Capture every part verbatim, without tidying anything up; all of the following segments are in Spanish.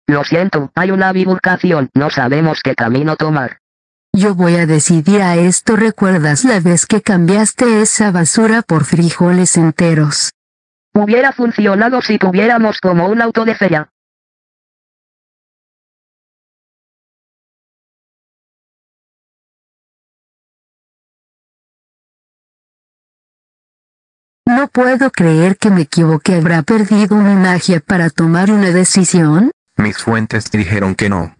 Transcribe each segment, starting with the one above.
Lo siento, hay una bifurcación, no sabemos qué camino tomar. Yo voy a decidir a esto. ¿Recuerdas la vez que cambiaste esa basura por frijoles enteros? Hubiera funcionado si tuviéramos como un auto de feria. No puedo creer que me equivoqué. ¿Habrá perdido mi magia para tomar una decisión? Mis fuentes dijeron que no.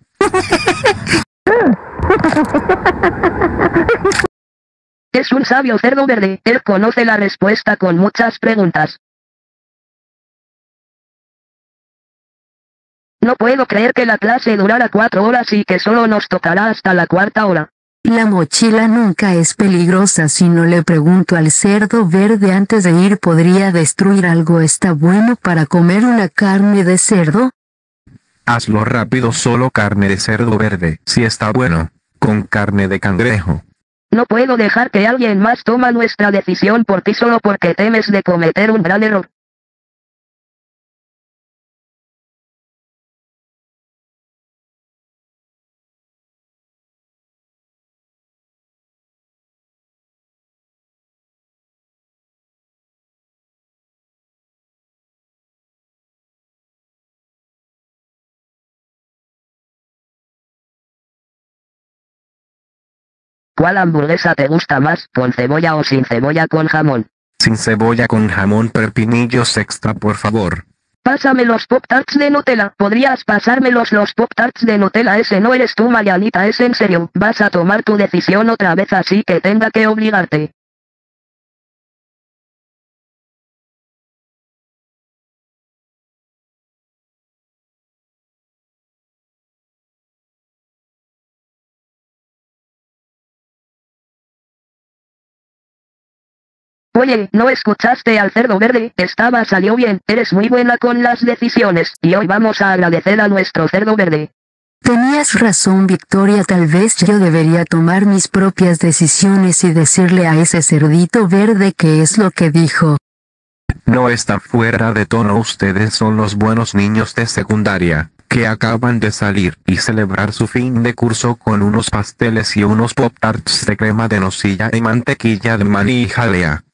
Es un sabio cerdo verde, él conoce la respuesta con muchas preguntas. No puedo creer que la clase durara cuatro horas y que solo nos tocará hasta la cuarta hora. La mochila nunca es peligrosa. Si no le pregunto al cerdo verde antes de ir, ¿podría destruir algo? ¿Está bueno para comer una carne de cerdo? Hazlo rápido, solo carne de cerdo verde. Si está bueno, con carne de cangrejo. No puedo dejar que alguien más toma nuestra decisión por ti solo porque temes de cometer un gran error. ¿Cuál hamburguesa te gusta más, con cebolla o sin cebolla con jamón? Sin cebolla con jamón, pepinillos extra, por favor. Pásame los Pop-Tarts de Nutella. ¿Podrías pasármelos los Pop-Tarts de Nutella? Ese no eres tú, Marianita, es en serio. Vas a tomar tu decisión otra vez así que tenga que obligarte. Oye, ¿no escuchaste al cerdo verde? Estaba salió bien, eres muy buena con las decisiones, y hoy vamos a agradecer a nuestro cerdo verde. Tenías razón, Victoria. Tal vez yo debería tomar mis propias decisiones y decirle a ese cerdito verde qué es lo que dijo. No está fuera de tono. Ustedes son los buenos niños de secundaria, que acaban de salir y celebrar su fin de curso con unos pasteles y unos pop-tarts de crema de nocilla y mantequilla de maní y jalea.